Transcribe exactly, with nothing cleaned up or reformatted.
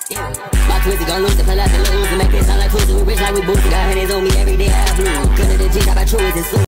Yeah. My twisty gon' lose the pull out the lose and make it sound like twisted. We rich like we boosted. Got hundreds on me every day. I have blue. Cut of the G, got my truest and